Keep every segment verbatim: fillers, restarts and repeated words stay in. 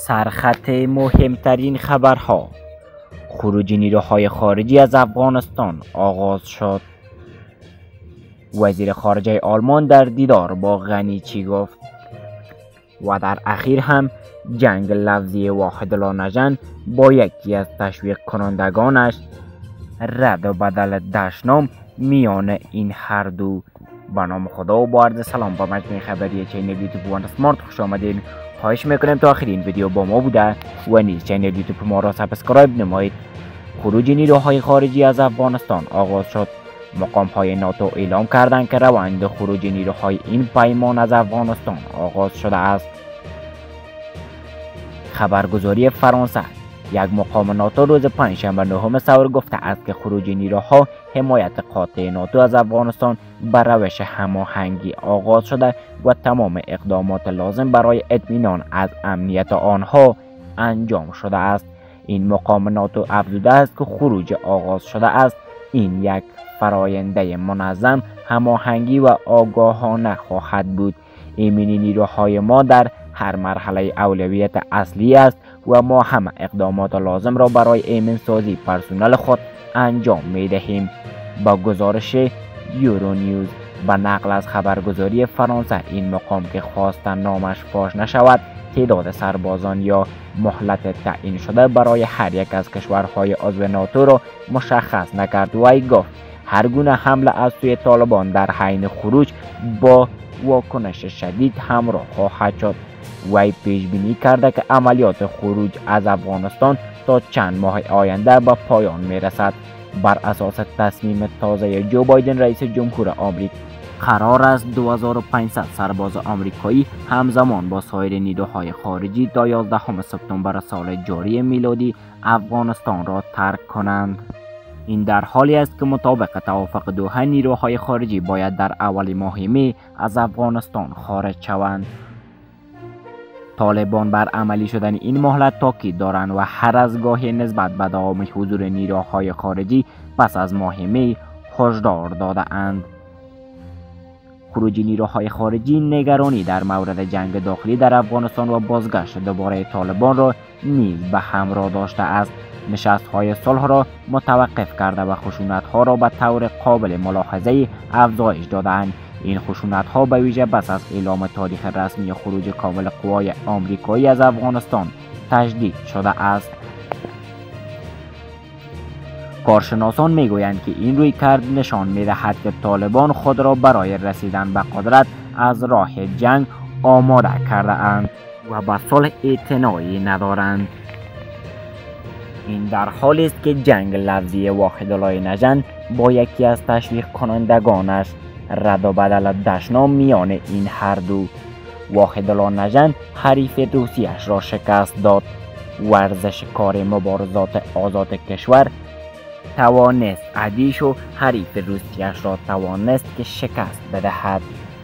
سرخط مهمترین خبرها: خروج نیروهای خارجی از افغانستان آغاز شد. وزیر خارجه آلمان در دیدار با غنی چی گفت؟ و در اخیر هم جنگ لفظی واحدالله‌نژاد با یکی از تشویق کنندگانش رد و بدل دشنام میان این هر دو. با نام خدا و با عرض سلام با مجموعه خبری چینل یوتیوب وان اسمارت خوش آمدین. خواهش میکنم تا آخرین ویدیو با ما بوده و نیز چینل یوتیوب ما را سابسکرایب نمایید. خروج نیروهای خارجی از افغانستان آغاز شد. مقام های ناتو اعلام کردند که روند خروج نیروهای این پیمان از افغانستان آغاز شده است. خبرگزاری فرانسه: یک مقام ناتو روز پنجشنبه نهم سور گفته است که خروج نیروها حمایت قاطع ناتو از افغانستان بر روش هماهنگی آغاز شده و تمام اقدامات لازم برای اطمینان از امنیت آنها انجام شده است. این مقام ناتو افزوده است که خروج آغاز شده است. این یک فراینده منظم، هماهنگی و آگاهانه خواهد بود. ایمنی نیروهای ما در هر مرحله اولویت اصلی است و ما همه اقدامات لازم را برای ایمن سازی پرسنل خود انجام می دهیم. با گزارش یورو نیوز با نقل از خبرگزاری فرانسه، این مقام که خواستن نامش فاش نشود تعداد سربازان یا مهلت تعیین شده برای هر یک از کشورهای عضو ناتو را مشخص نکرد. وی گفت هر گونه حمله از سوی طالبان در حین خروج با واکنش شدید همراه خواهد شد. وی پیش بینی کرده که عملیات خروج از افغانستان تا چند ماه آینده به پایان می رسد. بر اساس تصمیم تازه جو بایدن رئیس جمهور آمریکا، قرار است دو هزار و پانصد سرباز آمریکایی همزمان با سایر نیروهای خارجی تا یازدهم سپتامبر سال جاری میلادی افغانستان را ترک کنند. این در حالی است که مطابق توافق دوحه نیروهای خارجی باید در اول ماه می از افغانستان خارج شوند. طالبان بر عملی شدن این مهلت تاکید دارند و هر از گاهی نسبت به دوام حضور نیروهای خارجی پس از ماه می هشدار داده اند. خروج نیروهای خارجی نگرانی در مورد جنگ داخلی در افغانستان و بازگشت دوباره طالبان را نیز به همراه داشته است. نشست‌های صلح را متوقف کرده و خشونت‌ها را به طور قابل ملاحظه افزایش داده‌اند. این خشونت‌ها به ویژه پس از اعلام تاریخ رسمی خروج کامل قوای آمریکایی از افغانستان تجدید شده است. کارشناسان میگویند که این رویکرد نشان می‌دهد که طالبان خود را برای رسیدن به قدرت از راه جنگ آماده کرده اند و به صلح اعتنایی ندارند. این در حالی است که جنگ لفظی واحدالله‌نژاد با یکی از تشویق کنندگانش رد و بدل دشنام میان این هر دو. واحدالله‌نژاد حریف روسیه‌اش را شکست داد. ورزش کار مبارزات آزاد کشور توانست عدیش و حریف روسیه‌اش را توانست که شکست بدهد.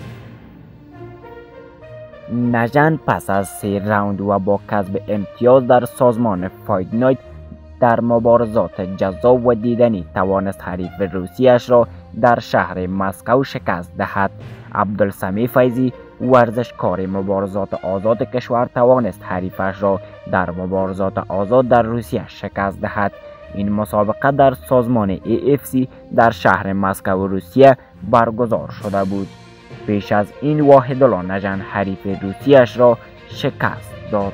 نژاد پس از سه راوند و با کسب امتیاز در سازمان فایت نایت در مبارزات جذاب و دیدنی توانست حریف روسیه‌اش را در شهر مسکو شکست دهد. عبدالسمیع فیضی، ورزشکار مبارزات آزاد کشور، توانست حریفش را در مبارزات آزاد در روسیه شکست دهد. این مسابقه در سازمان ای اف سی در شهر مسکو روسیه برگزار شده بود. پیش از این واحدالله‌نژاد حریف روسیه‌اش را شکست داد.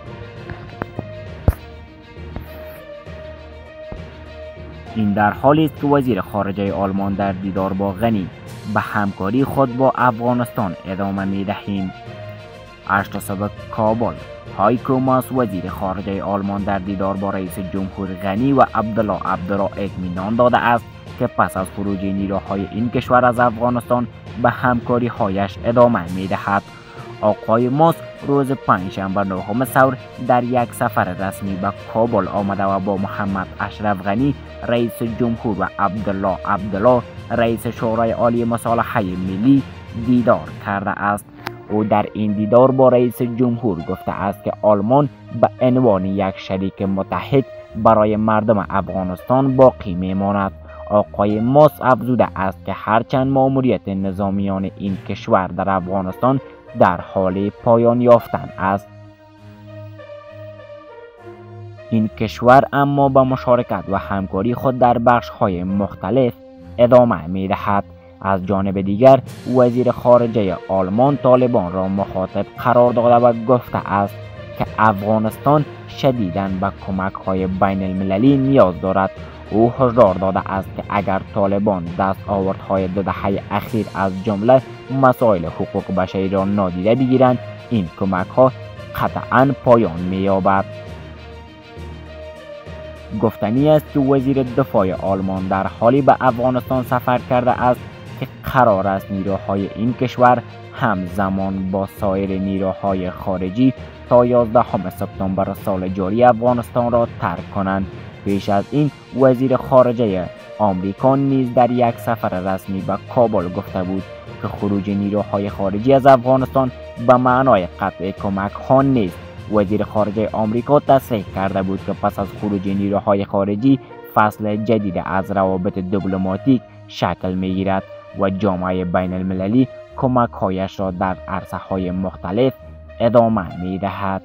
این در حالی است که وزیر خارجه آلمان در دیدار با غنی به همکاری خود با افغانستان ادامه می دهیم. هشت صبح کابل: هایکو ماس وزیر خارجه آلمان در دیدار با رئیس جمهور غنی و عبدالله عبدالله اطمینان داده است که پس از خروج نیروهای این کشور از افغانستان به همکاری هایش ادامه می دهد. آقای ماس روز پنجشنبه نهم سور در یک سفر رسمی به کابل آمده و با محمد اشرف غنی رئیس جمهور و عبدالله عبدالله رئیس شورای عالی مصالحه ملی دیدار کرده است. او در این دیدار با رئیس جمهور گفته است که آلمان به عنوان یک شریک متحد برای مردم افغانستان باقی میماند. آقای ماس افزوده است که هرچند مأموریت نظامیان این کشور در افغانستان در حال پایان یافتن است، این کشور اما با مشارکت و همکاری خود در بخش‌های مختلف ادامه می‌دهد. از جانب دیگر وزیر خارجه آلمان طالبان را مخاطب قرار داده و گفته است که افغانستان شدیداً به کمک‌های بین المللی نیاز دارد. او هشدار داده است که اگر طالبان دستاوردهای دو دهه اخیر از جمله مسائل حقوق بشری را نادیده بگیرند، این کمک‌ها قطعاً پایان می‌یابد. گفتنی است که وزیر دفاع آلمان در حالی به افغانستان سفر کرده است که قرار است نیروهای این کشور همزمان با سایر نیروهای خارجی تا یازدهم سپتامبر سال جاری افغانستان را ترک کنند. پیش از این وزیر خارجه آمریکا نیز در یک سفر رسمی به کابل گفته بود که خروج نیروهای خارجی از افغانستان به معنای قطع کمک ها نیست. وزیر خارجه آمریکا تصریح کرده بود که پس از خروج نیروهای خارجی فصل جدید از روابط دیپلماتیک شکل میگیرد و جامعه بین المللی کمک هایش را در عرصه های مختلف ادامه می دهد.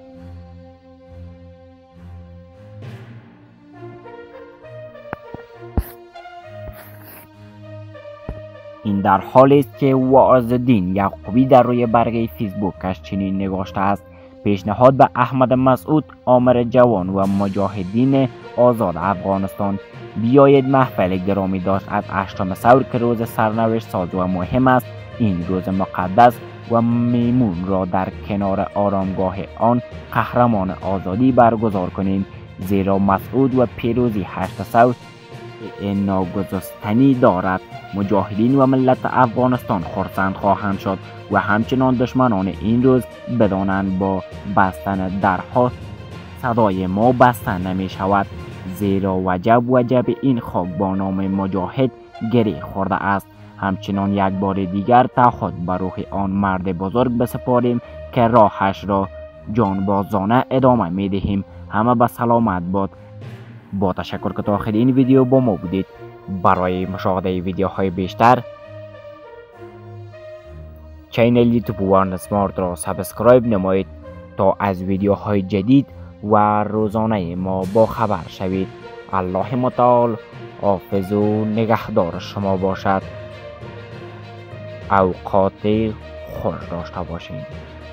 این در حالی است که وعظالدین یعقوبی در روی برگه فیسبوکش چنین نگاشته است: پیشنهاد به احمد مسعود، آمر جوان و مجاهدین آزاد افغانستان، بیایید محفل گرامی داشت از هشتم ثور که روز سرنوشت ساز و مهم است. این روز مقدس و میمون را در کنار آرامگاه آن قهرمان آزادی برگزار کنیم، زیرا مسعود و پیروزی هشت ثور ناگزستنی دارد. مجاهدین و ملت افغانستان خرسند خواهند شد و همچنان دشمنان این روز بدانند با بستن درها صدای ما بسته نمی شود، زیرا وجب وجب این خاک با نام مجاهد گره خورده است. همچنان یک بار دیگر تعهد به روح آن مرد بزرگ بسپاریم که راهش را جانبازانه ادامه می دهیم. همه به سلامت باد. با تشکر که تا آخر این ویدیو با ما بودید. برای مشاهده ویدیوهای بیشتر چینل یوتیوب وارن اسمارت را سابسکرایب نمایید تا از ویدیوهای جدید و روزانه ما با خبر شوید. الله متعال حافظ و نگهدار شما باشد. اوقات خوش داشته باشید.